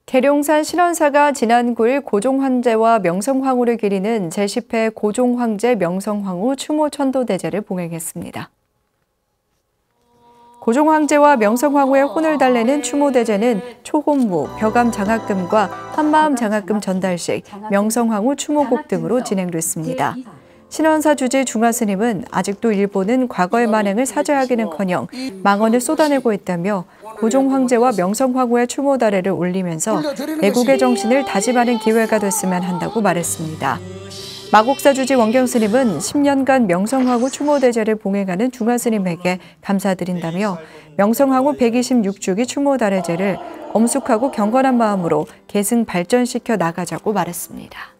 계룡산 신원사가 지난 9일 고종황제와 명성황후를 기리는 제10회 고종황제 명성황후 추모 천도대제를 봉행했습니다. 고종황제와 명성황후의 혼을 달래는 추모대제는 초혼무, 벼감 장학금과 한마음 장학금 전달식, 명성황후 추모곡 등으로 진행됐습니다. 신원사 주지 중화스님은 아직도 일본은 과거의 만행을 사죄하기는커녕 망언을 쏟아내고 있다며 고종황제와 명성황후의 추모 다례를 올리면서 애국의 정신을 다짐하는 기회가 됐으면 한다고 말했습니다. 마곡사 주지 원경스님은 10년간 명성황후 추모대제를 봉행하는 중화스님에게 감사드린다며 명성황후 126주기 추모다례제를 엄숙하고 경건한 마음으로 계승 발전시켜 나가자고 말했습니다.